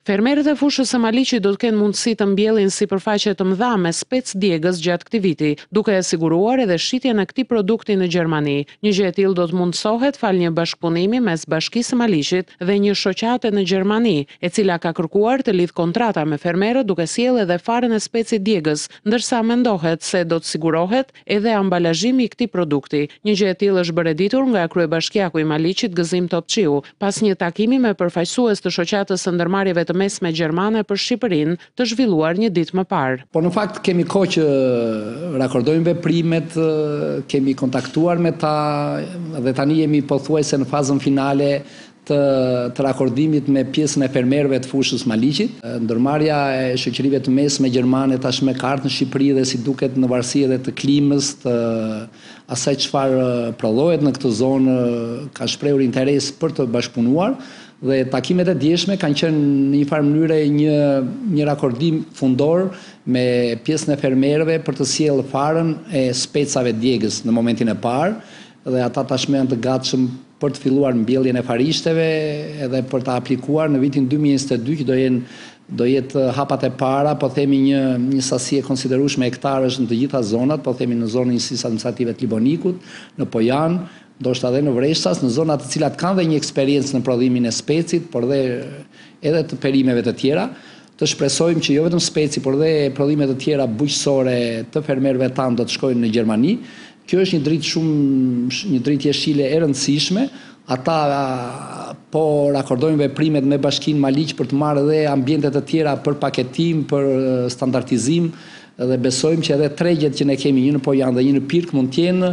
Fermerët e fushës së Maliqit do të kenë mundësi të mbjellin sipërfaqe të mëdha me spec djegës gjatë këtij viti, duke e siguruar edhe shitjen e këtij produkti në Gjermani. Një gjë e tillë do të mundsohet fal një bashkëpunimi mes Bashkisë së Maliqit dhe një shoqate në Gjermani, e cila ka kërkuar të lidh kontrata me fermerët duke sjellë edhe farën e specit djegës, ndërsa mendohet se do të sigurohet edhe ambalazhimi i këtij produkti. Një gjë e tillë është bërë ditur nga kryebashkiaku i Maliqit Gëzim Topçiu, pas një takimi me përfaqësues të shoqatës së ndërmarrjeve të mesme gjermane për Shqipërinë, të zhvilluar një ditë më parë. Po në fakt kemi kohë që rakordojmë veprimet, kemi kontaktuar me ta dhe tani jemi pothuajse në fazën finale të rakordimit me pjesën e fermerëve të fushës Maliqit. Ndërmarrja e shoqërive të mesme gjermane tashmë ka ardhur në Shqipëri dhe si duket në varësi edhe të klimës, të asaj çfarë prodhohet në këtë zonë, ka shprehur interes për të bashkëpunuar. Dhe takimet e djeshme kanë qenë në një farë mënyre një rakordim fundor me pjesën e fermerëve për të sjellë farën e specave djegës në momentin e parë, dhe ata tashmë janë të gatshëm për të filluar mbjelljen e farishteve edhe për të aplikuar në vitin 2022 që do jetë hapat e para, po themi një sasi e konsiderueshme hektarësh në të gjitha zonat, po themi në zonën njësisë administrative të Libonikut, në Pojan, ndoshta edhe në Vreshças, në zonat të cilat kanë dhe një eksperiencë në prodhimin e specit, por dhe edhe të perimeve të tjera. Të shpresojmë që jo vetëm speci, por dhe prodhime të tjera bujqësore të fermerëve tanë do të shkojnë në Gjermani. Kjo është një dritë jeshile e rëndësishme. Ata po rakordojnë veprimet me Bashkinë Maliq për të marrë edhe ambiente të tjera për paketim, për standardizim, dhe besojmë që edhe tregjet që ne kemi, një në Pojan dhe një në Pirk, mund të jenë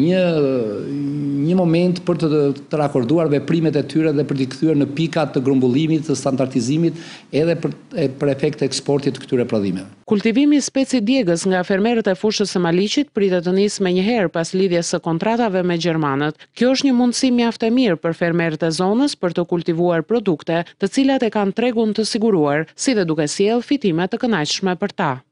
një moment për të rakorduar veprimet e tyre dhe për t'i kthyer në pikat të grumbullimit, të standardizimit, edhe për efekt të eksportit të këtyre prodhimeve. Kultivimi i specit djegës nga fermerët e fushës së Maliqit pritet të nisë menjëherë pas lidhjes së kontratave me gjermanët. Kjo është një mundësi mjaft e mirë për fermerët e zonës për të kultivuar produkte, të cilat e kanë tregun të siguruar, si dhe duke sjellë fitime të kënaqshme për ta.